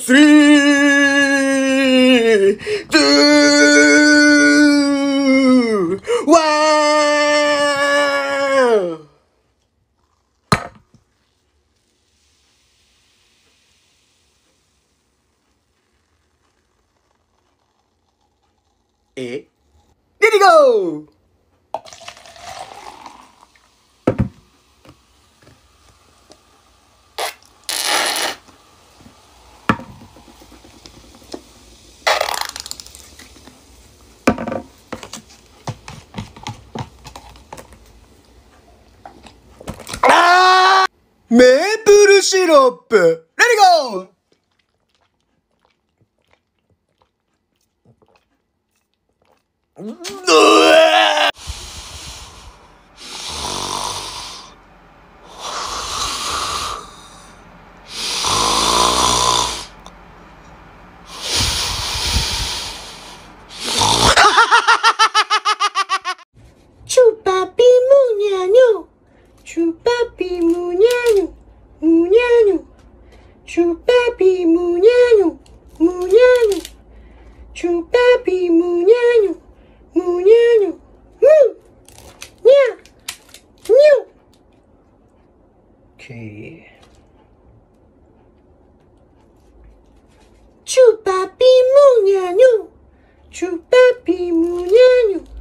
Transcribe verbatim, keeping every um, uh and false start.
スリー、ツー、ワン。え？レディゴー！メープルシロップ、レディゴー！うわチュパピムニャニョ、チュパピムニャニョ、ムニャニョ、チュパピムニャニョ、ムニャニョ、チュパピムニャニョ、ムニャニョ、ムニャニョ。Okay. チュパピムニャニョ、チュパピムニャニョ。